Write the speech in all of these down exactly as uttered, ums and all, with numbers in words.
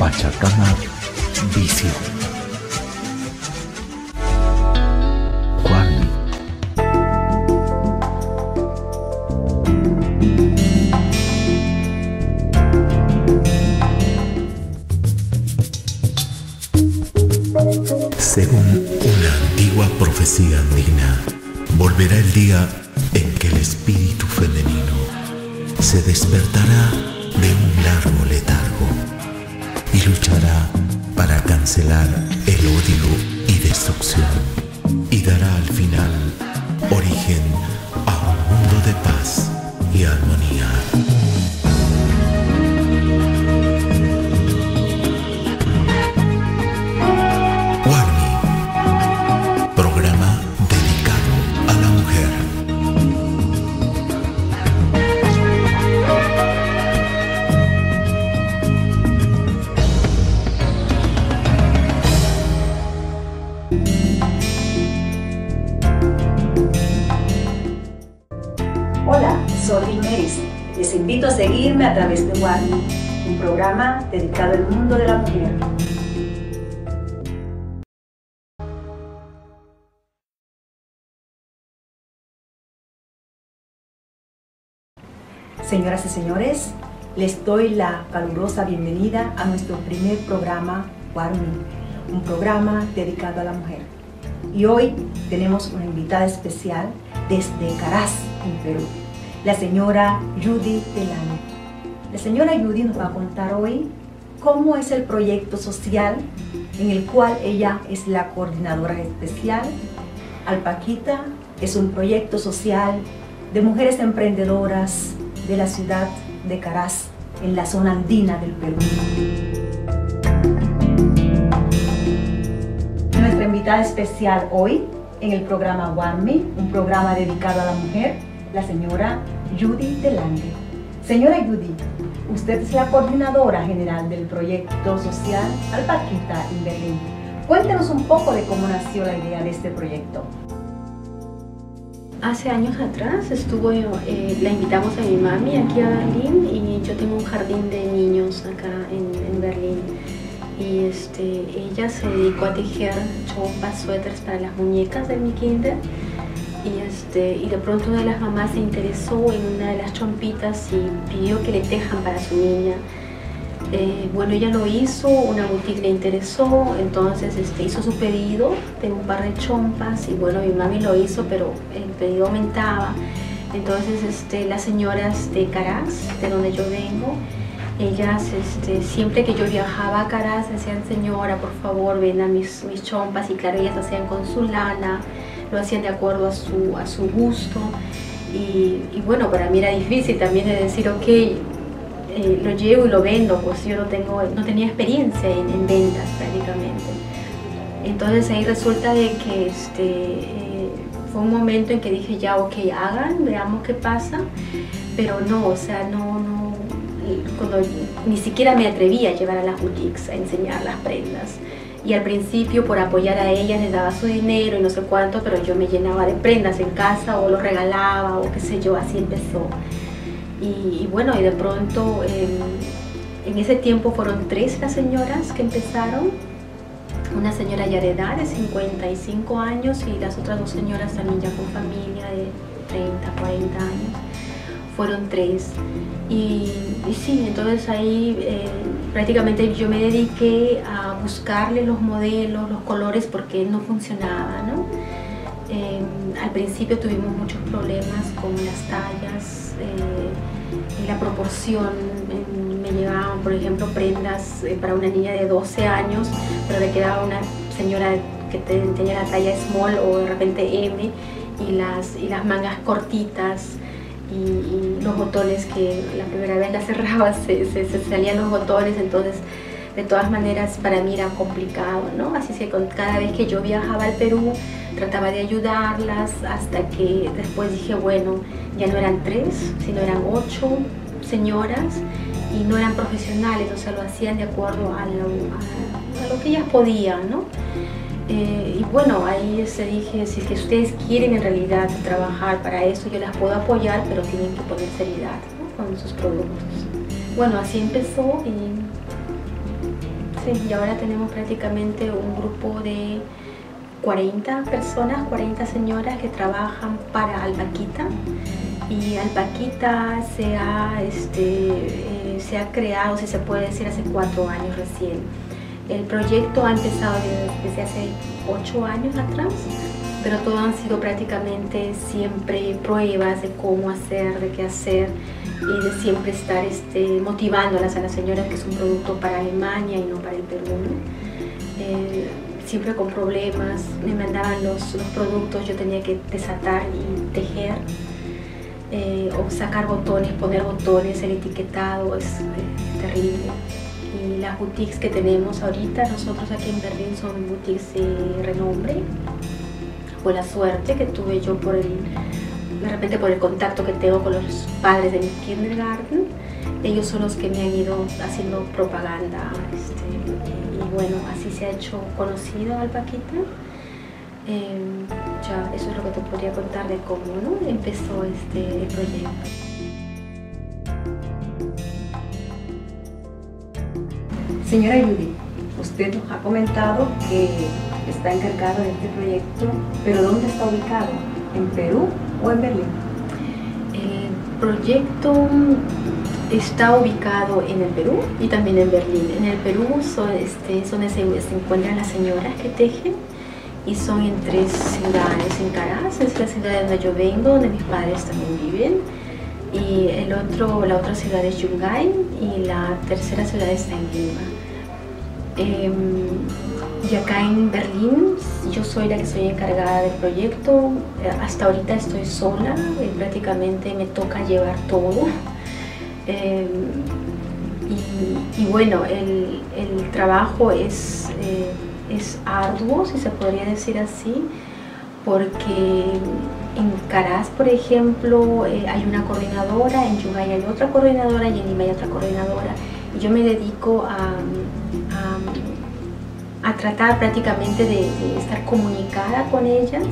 Pachacama Visión. Guarmi. Según una antigua profecía andina, volverá el día en que el espíritu femenino se despertará de un largo letargo y luchará para cancelar el odio y destrucción, y dará al final origen a un mundo de paz y armonía. Guarmi, programa dedicado a la mujer. Hola, soy Limeris. Les invito a seguirme a través de Guarmi, un programa dedicado al mundo de la mujer. Señoras y señores, les doy la calurosa bienvenida a nuestro primer programa Guarmi, un programa dedicado a la mujer. Y hoy tenemos una invitada especial desde Caraz, en Perú, la señora Judy Delano. La señora Judy nos va a contar hoy cómo es el proyecto social en el cual ella es la coordinadora especial. Alpaquita es un proyecto social de mujeres emprendedoras de la ciudad de Caraz, en la zona andina del Perú. Nuestra invitada especial hoy en el programa Guarmi, un programa dedicado a la mujer, la señora Judy Delano. Señora Judy, usted es la coordinadora general del proyecto social Alpaquita en Berlín. Cuéntenos un poco de cómo nació la idea de este proyecto. Hace años atrás estuvo, eh, la invitamos a mi mami aquí a Berlín, y yo tengo un jardín de niños acá en, en Berlín. Y este, ella se dedicó a tejer chompas, suéteres para las muñecas de mi kinder. Y, este, y de pronto una de las mamás se interesó en una de las chompitas y pidió que le tejan para su niña. Eh, bueno, ella lo hizo, una boutique le interesó, entonces este, hizo su pedido de un par de chompas, y bueno, mi mami lo hizo, pero el pedido aumentaba. Entonces este, las señoras de Caraz, de donde yo vengo, ellas este, siempre que yo viajaba a Caraz decían: señora, por favor, venda mis, mis chompas. Y claro, ellas hacían con su lana, lo hacían de acuerdo a su, a su gusto. Y, y bueno, para mí era difícil también de decir, ok, Eh, lo llevo y lo vendo, pues yo no, tengo, no tenía experiencia en, en ventas prácticamente. Entonces ahí resulta de que este, eh, fue un momento en que dije: ya, ok, hagan, veamos qué pasa, pero no, o sea, no, no, cuando ni siquiera me atrevía a llevar a las boutiques a enseñar las prendas. Y al principio, por apoyar a ellas, les daba su dinero y no sé cuánto, pero yo me llenaba de prendas en casa o los regalaba o qué sé yo, así empezó. Y, y bueno, y de pronto eh, en ese tiempo fueron tres las señoras que empezaron. Una señora ya de edad de cincuenta y cinco años, y las otras dos señoras también ya con familia de treinta, cuarenta años. Fueron tres. Y, y sí, entonces ahí eh, prácticamente yo me dediqué a buscarle los modelos, los colores, porque no funcionaba, ¿no? Eh, al principio tuvimos muchos problemas con las tallas, eh, y la proporción. Eh, me llegaban, por ejemplo, prendas eh, para una niña de doce años, pero le quedaba una señora que tenía la talla small o de repente M, y las, y las mangas cortitas, y, y los botones que la primera vez las cerraba, se, se, se salían los botones. Entonces de todas maneras para mí era complicado, ¿no? Así que con, cada vez que yo viajaba al Perú trataba de ayudarlas, hasta que después dije, bueno, ya no eran tres, sino eran ocho señoras, y no eran profesionales, o sea, lo hacían de acuerdo a lo, a, a lo que ellas podían, ¿no? Eh, y bueno, ahí se dije, si es que ustedes quieren en realidad trabajar para eso, yo las puedo apoyar, pero tienen que poner seriedad, ¿no?, con sus productos. Bueno, así empezó, y Sí, y ahora tenemos prácticamente un grupo de cuarenta personas, cuarenta señoras que trabajan para Alpaquita. Y Alpaquita se ha, este, eh, se ha creado, si se puede decir, hace cuatro años recién. El proyecto ha empezado desde, desde hace ocho años atrás, pero todo han sido prácticamente siempre pruebas de cómo hacer, de qué hacer, y de siempre estar este, motivándolas a las señoras que es un producto para Alemania y no para el Perú, ¿no? Eh, siempre con problemas, me mandaban los, los productos, yo tenía que desatar y tejer, eh, o sacar botones, poner botones, el etiquetado es eh, terrible. Y las boutiques que tenemos ahorita, nosotros aquí en Berlín, son boutiques de renombre. Fue la suerte que tuve yo por el, de repente por el contacto que tengo con los padres de mi kindergarten. Ellos son los que me han ido haciendo propaganda, este, y bueno, así se ha hecho conocido Alpaquita. Eh, ya, eso es lo que te podría contar de cómo, ¿no?, empezó este el proyecto. Señora Judy, usted nos ha comentado que está encargado de este proyecto, pero ¿dónde está ubicado? ¿En Perú o en Berlín? El proyecto está ubicado en el Perú y también en Berlín. En el Perú son, este, son donde se, se encuentran las señoras que tejen, y son en tres ciudades. En Caraz, es la ciudad de donde yo vengo, donde mis padres también viven, y el otro, la otra ciudad es Yungay, y la tercera ciudad está en Lima. Eh, y acá en Berlín yo soy la que soy encargada del proyecto. Hasta ahorita estoy sola, eh, prácticamente me toca llevar todo. Eh, y, y bueno, el, el trabajo es, eh, es arduo, si se podría decir así, porque en Caraz, por ejemplo, eh, hay una coordinadora, en Yungay hay otra coordinadora y en Lima hay otra coordinadora. Y yo me dedico a, a, a tratar prácticamente de, de estar comunicada con ellas,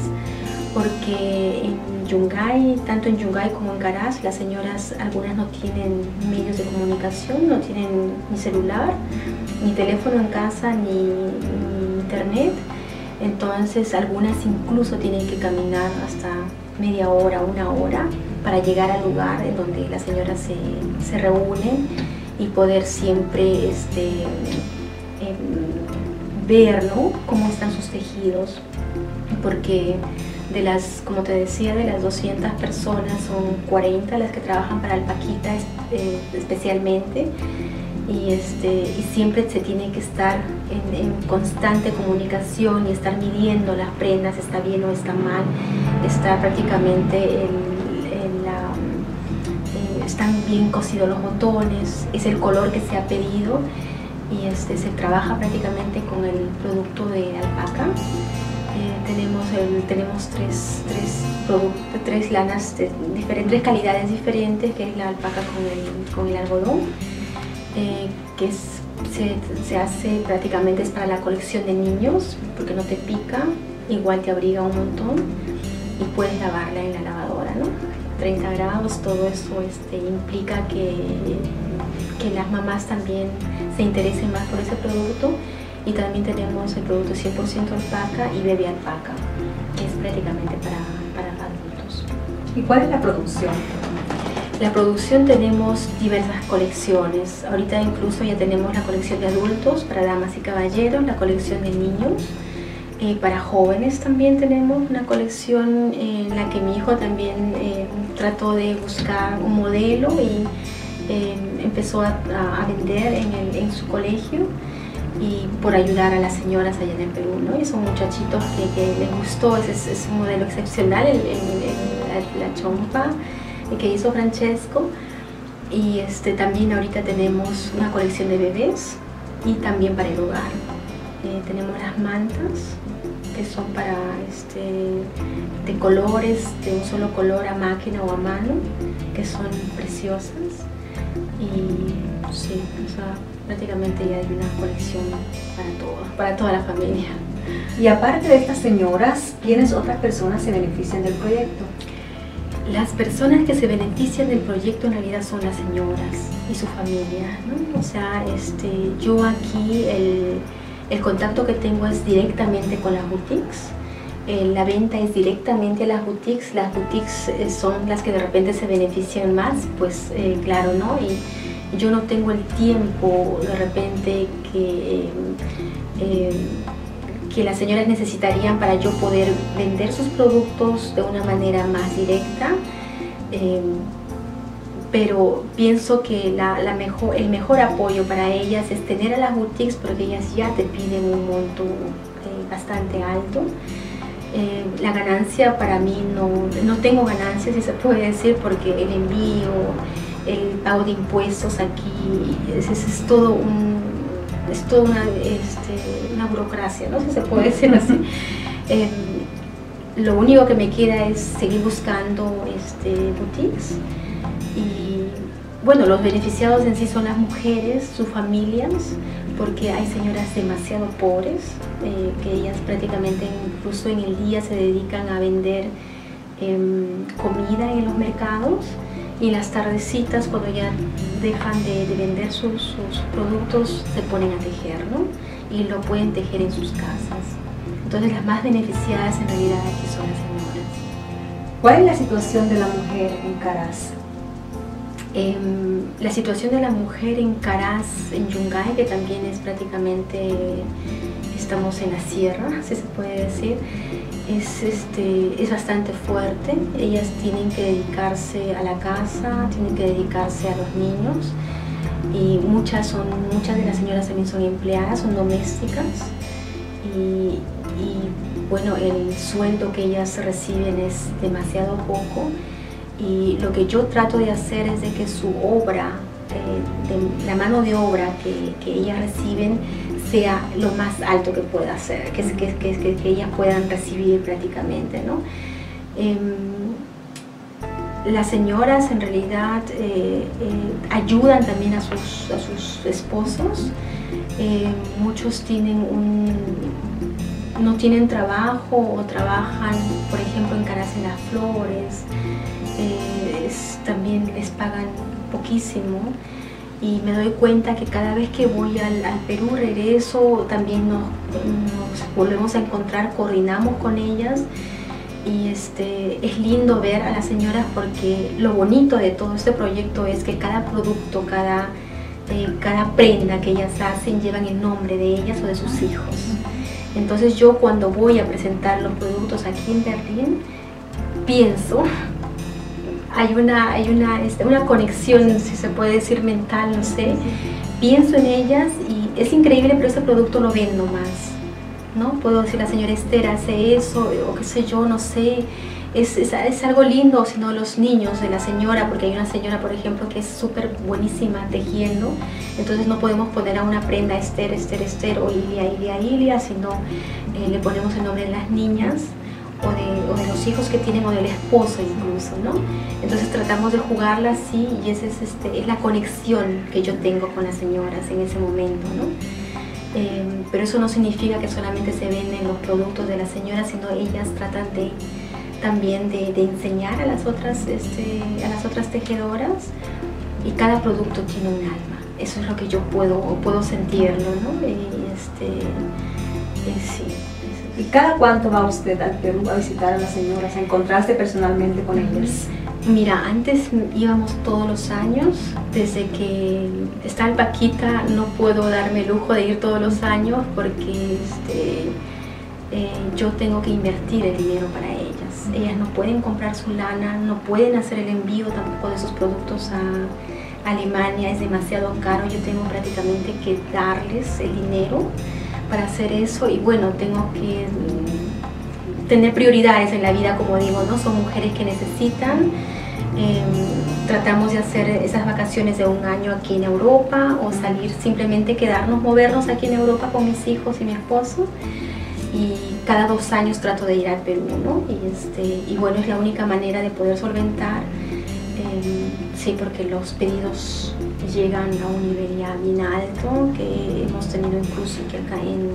porque en Yungay, tanto en Yungay como en Caraz, las señoras, algunas no tienen medios de comunicación, no tienen ni celular, ni teléfono en casa, ni, ni internet. Entonces algunas incluso tienen que caminar hasta media hora, una hora, para llegar al lugar en donde las señoras se, se reúnen y poder siempre este, eh, ver, ¿no?, cómo están sus tejidos, porque de las, como te decía, de las doscientas personas son cuarenta las que trabajan para Alpaquita eh, especialmente, y, este, y siempre se tiene que estar en, en constante comunicación y estar midiendo las prendas, está bien o está mal, está prácticamente en, en la, eh, están bien cosidos los botones, es el color que se ha pedido, y este, se trabaja prácticamente con el producto de alpaca. Eh, tenemos el, tenemos tres, tres, productos, tres lanas de diferentes calidades diferentes, que es la alpaca con el, con el algodón, eh, que es, se, se hace prácticamente es para la colección de niños, porque no te pica, igual te abriga un montón, y puedes lavarla en la lavadora, ¿no? treinta grados, todo eso este, implica que, que las mamás también se interesen más por ese producto. Y también tenemos el producto cien por ciento alpaca y bebé alpaca, que es prácticamente para, para adultos. ¿Y cuál es la producción? La producción tenemos diversas colecciones. Ahorita incluso ya tenemos la colección de adultos para damas y caballeros, la colección de niños. Eh, para jóvenes también tenemos una colección en la que mi hijo también eh, trató de buscar un modelo y eh, empezó a, a vender en, el, en su colegio, y por ayudar a las señoras allá en el Perú, ¿no? Y son muchachitos que, que les gustó, es, es un modelo excepcional, el, el, el, la, la chompa que hizo Francesco. Y este, también ahorita tenemos una colección de bebés y también para el hogar. Eh, tenemos las mantas, que son para este, de colores, de un solo color, a máquina o a mano, que son preciosas. Y sí, o sea, prácticamente ya hay una colección para todos, para toda la familia. Y aparte de estas señoras, ¿quiénes otras personas se benefician del proyecto? Las personas que se benefician del proyecto en realidad son las señoras y su familia, ¿no? O sea, este, yo aquí el, el contacto que tengo es directamente con las boutiques. Eh, la venta es directamente a las boutiques. Las boutiques eh, son las que de repente se benefician más, pues eh, claro, ¿no? Y yo no tengo el tiempo de repente que... Eh, eh, que las señoras necesitarían para yo poder vender sus productos de una manera más directa, eh, pero pienso que la, la mejor, el mejor apoyo para ellas es tener a las boutiques, porque ellas ya te piden un monto eh, bastante alto. Eh, la ganancia para mí no, no tengo ganancias, si se puede decir, porque el envío, el pago de impuestos aquí, es, es, es todo un es toda una, este, una burocracia, ¿no? Si se puede decir así. Eh, lo único que me queda es seguir buscando este, boutiques. Y bueno, los beneficiados en sí son las mujeres, sus familias, porque hay señoras demasiado pobres, eh, que ellas prácticamente incluso en el día se dedican a vender eh, comida en los mercados. Y en las tardecitas, cuando ya dejan de, de vender sus, sus productos, se ponen a tejer, ¿no? Y lo pueden tejer en sus casas. Entonces las más beneficiadas en realidad aquí son las señoras. ¿Cuál es la situación de la mujer en Caraz? Eh, la situación de la mujer en Caraz, en Yungay, que también es prácticamente, estamos en la sierra, si se puede decir, Es, este, es bastante fuerte. Ellas tienen que dedicarse a la casa, tienen que dedicarse a los niños, y muchas, son, muchas de las señoras también son empleadas, son domésticas, y, y bueno, el sueldo que ellas reciben es demasiado poco, y lo que yo trato de hacer es de que su obra, eh, de, la mano de obra que, que ellas reciben, sea lo más alto que pueda ser, que, que, que, que ellas puedan recibir prácticamente, ¿no? Eh, las señoras en realidad eh, eh, ayudan también a sus, a sus esposos. Eh, muchos tienen un, no tienen trabajo o trabajan, por ejemplo, en Caraz en las Flores. Eh, es, también les pagan poquísimo. Y me doy cuenta que cada vez que voy al, al Perú, regreso, también nos, nos volvemos a encontrar, coordinamos con ellas, y este, es lindo ver a las señoras, porque lo bonito de todo este proyecto es que cada producto, cada, eh, cada prenda que ellas hacen llevan el nombre de ellas o de sus hijos. Entonces yo, cuando voy a presentar los productos aquí en Berlín, pienso... Hay una, hay una, este, una conexión, si se puede decir, mental, no sé. Pienso en ellas y es increíble, pero ese producto lo vendo más, ¿no? Puedo decir, la señora Esther hace eso, o qué sé yo, no sé. Es, es, es algo lindo, sino los niños de la señora, porque hay una señora, por ejemplo, que es súper buenísima tejiendo. Entonces no podemos poner a una prenda Esther, Esther, Esther, o Ilia, Ilia, Ilia, sino eh, le ponemos el nombre de las niñas. O de, o de los hijos que tienen, o del esposo incluso, ¿no? Entonces tratamos de jugarla así, y esa es, este, es la conexión que yo tengo con las señoras en ese momento, ¿no? Eh, pero eso no significa que solamente se venden los productos de las señoras, sino ellas tratan de, también de, de enseñar a las, otras, este, a las otras tejedoras, y cada producto tiene un alma. Eso es lo que yo puedo, puedo sentirlo, ¿no? Y, este, y sí. ¿Y cada cuánto va usted al Perú a visitar a las señoras, a encontrarse personalmente con ellas? Mira, antes íbamos todos los años. Desde que está el Paquita no puedo darme el lujo de ir todos los años, porque este, eh, yo tengo que invertir el dinero para ellas. Ellas no pueden comprar su lana, no pueden hacer el envío tampoco de sus productos a Alemania, es demasiado caro. Yo tengo prácticamente que darles el dinero para hacer eso, y bueno, tengo que tener prioridades en la vida, como digo, ¿no? Son mujeres que necesitan. Eh, tratamos de hacer esas vacaciones de un año aquí en Europa, o salir, simplemente quedarnos, movernos aquí en Europa con mis hijos y mi esposo, y cada dos años trato de ir al Perú, ¿no? Y, este, y bueno, es la única manera de poder solventar. Eh, sí, porque los pedidos llegan a un nivel ya bien alto, que hemos tenido incluso que acá en,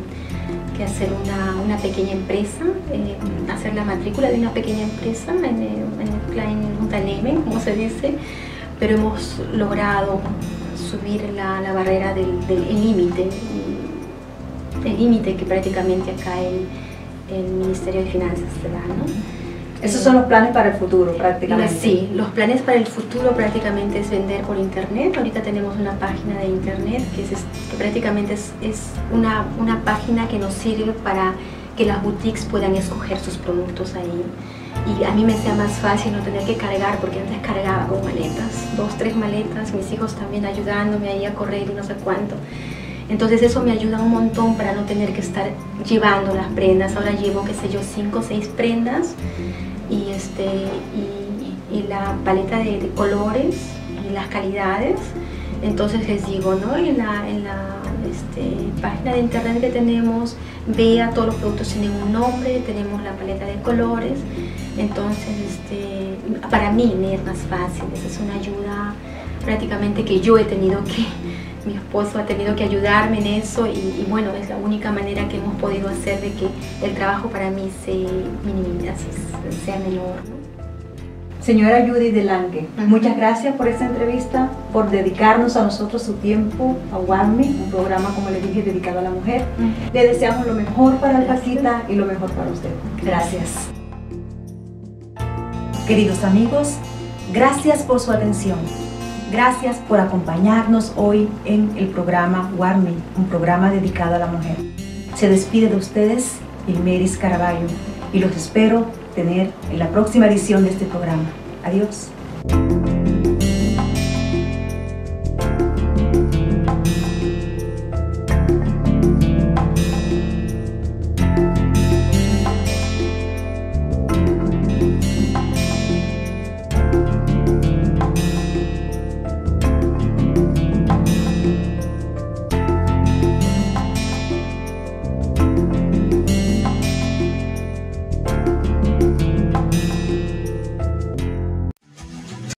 que hacer una, una pequeña empresa, eh, hacer la matrícula de una pequeña empresa en el, en el Klein Unternehmen, como se dice, pero hemos logrado subir la, la barrera del límite, el límite que prácticamente acá el, el Ministerio de Finanzas te da, ¿no? Esos son los planes para el futuro, prácticamente. Sí, los planes para el futuro prácticamente es vender por internet. Ahorita tenemos una página de internet que, es, que prácticamente es, es una, una página que nos sirve para que las boutiques puedan escoger sus productos ahí. Y a mí me sea más fácil no tener que cargar, porque antes cargaba con maletas, dos, tres maletas, mis hijos también ayudándome ahí a correr y no sé cuánto. Entonces eso me ayuda un montón para no tener que estar llevando las prendas. Ahora llevo, qué sé yo, cinco o seis prendas y, este, y, y la paleta de, de colores y las calidades. Entonces les digo, ¿no? En la, en la este, página de internet que tenemos, vea, todos los productos tienen un nombre, tenemos la paleta de colores. Entonces, este, para mí me es más fácil, esa es una ayuda prácticamente que yo he tenido que, mi esposo ha tenido que ayudarme en eso y, y bueno, es la única manera que hemos podido hacer de que el trabajo para mí se minimice, sea menor, ¿no? Señora Judy Delange, uh-huh. muchas gracias por esta entrevista, por dedicarnos a nosotros su tiempo, a Warmi, un programa, como le dije, dedicado a la mujer. Uh-huh. Le deseamos lo mejor para Alpaquita y lo mejor para usted. Gracias. Queridos amigos, gracias por su atención. Gracias por acompañarnos hoy en el programa Warmi, un programa dedicado a la mujer. Se despide de ustedes Ilmeris Caraballo y los espero tener en la próxima edición de este programa. Adiós.